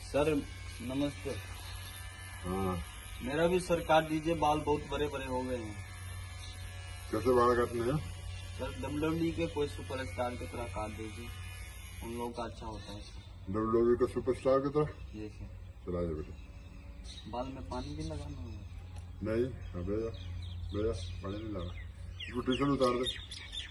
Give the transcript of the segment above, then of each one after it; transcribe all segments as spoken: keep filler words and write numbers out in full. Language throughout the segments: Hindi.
सर नमस्ते। हाँ, मेरा भी सर काट दीजिए, बाल बहुत बड़े बड़े हो गए हैं। कैसे बाल काटने हैं? सर डब्ल्यूडब्ल्यू के कोई सुपरस्टार की तरह काट दीजिए, उन लोगों का अच्छा होता है सर। डब्ल्यूडब्ल्यू का सुपरस्टार की तरह? जी सर। चला जा बेटा। बाल में पानी भी लगाना होगा? नहीं, हाँ भैया भैया पानी नहीं लगा। इसको टी शर्ट उतार दे।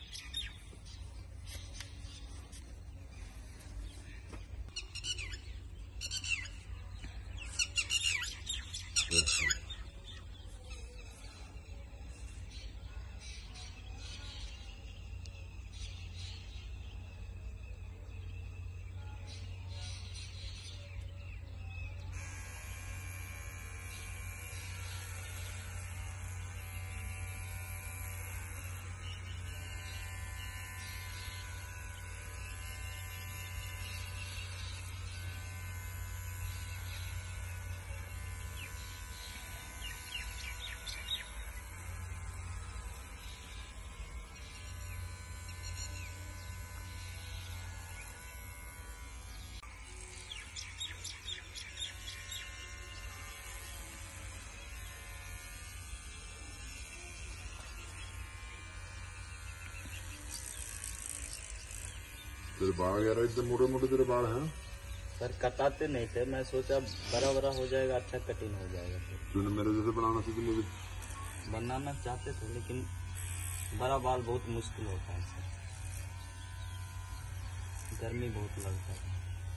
तेरे बाल यार इतने मोटे मोटे तेरे बाल हैं। सर कटाते नहीं थे, मैं सोचा बड़ा बड़ा हो जाएगा, अच्छा कटिंग हो जाएगा। तूने मेरे जैसे बनाना सीखी मुझे। बनाना चाहते थे लेकिन बड़ा बाल बहुत मुश्किल होता है सर, गर्मी बहुत लगता है।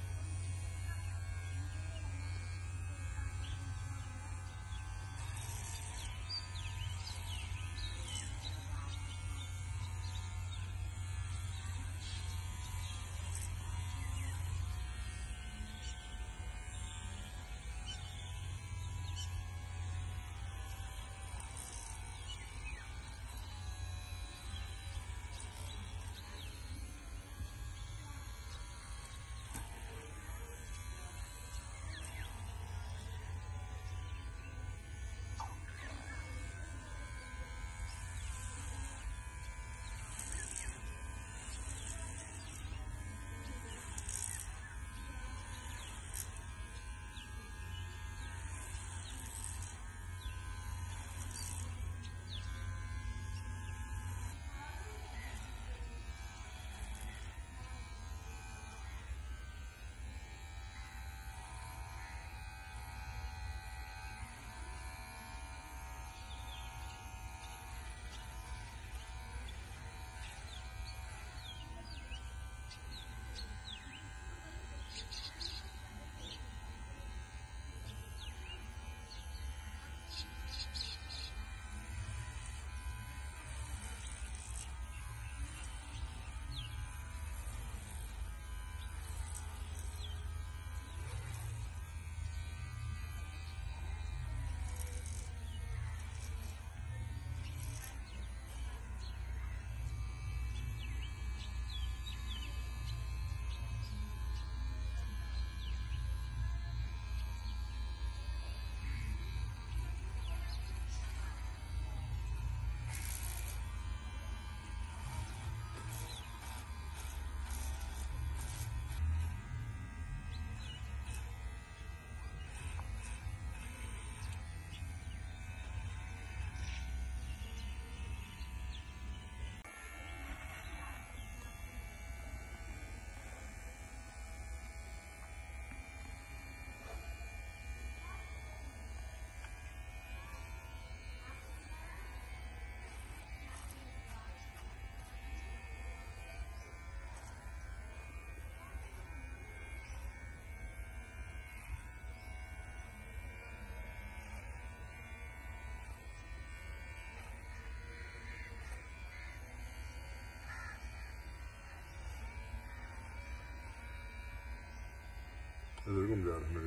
इधर घूम जा रहा है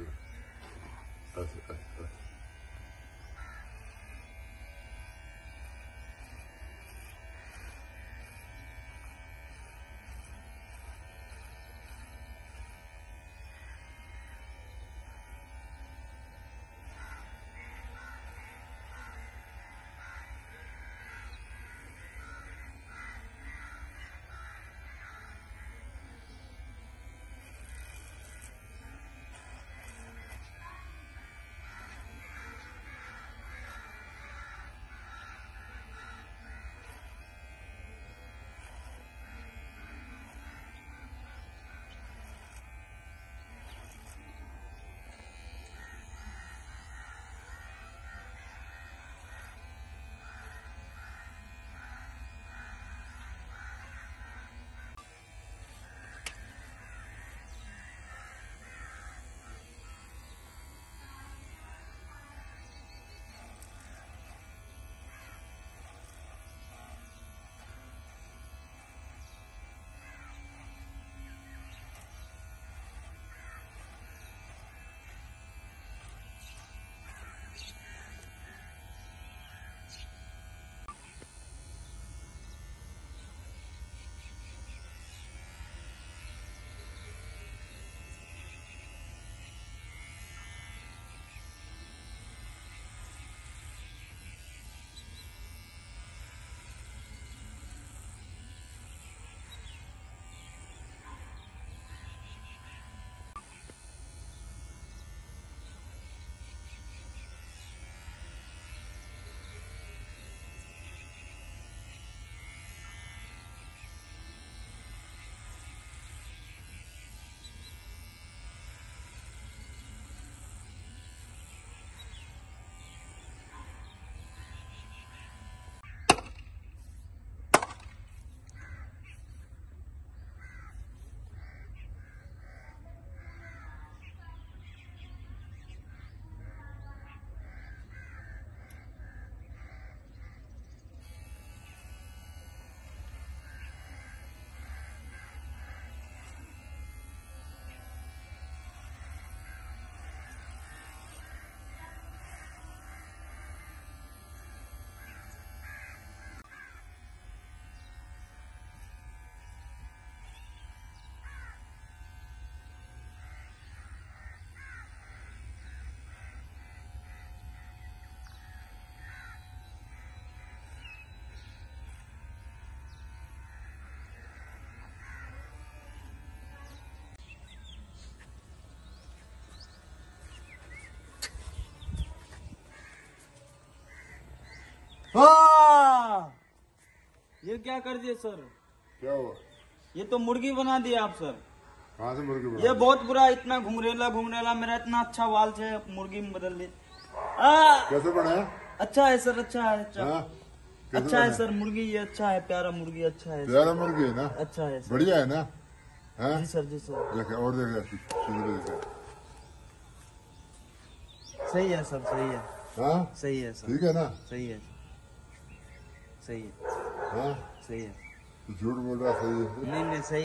मेरे ऐसे ऐसे ऐसे। हाँ! ये क्या कर दिए सर? क्या हुआ? ये तो मुर्गी बना दिया आप सर। कहाँ से मुर्गी बना? ये बहुत बुरा, इतना घुंघरेला घुंघरेला, मेरा इतना अच्छा वाल से मुर्गी में बदल दी। आ! कैसे बनाया? अच्छा है सर, अच्छा है, अच्छा हाँ? कैसे अच्छा है बनाया? सर, मुर्गी ये अच्छा है, प्यारा मुर्गी अच्छा है सर। प्यारा मुर्गी है ना? अच्छा है सर। बढ़िया है ना? हाँ? जी सर, जी सर। देखा और देखा सीधे देखा। सही है सर, सही है, हाँ? सही है सर, ठीक है ना? सही है, सही है, हाँ? सही है। तो झूठ बोल रहा सही है। नहीं नहीं सही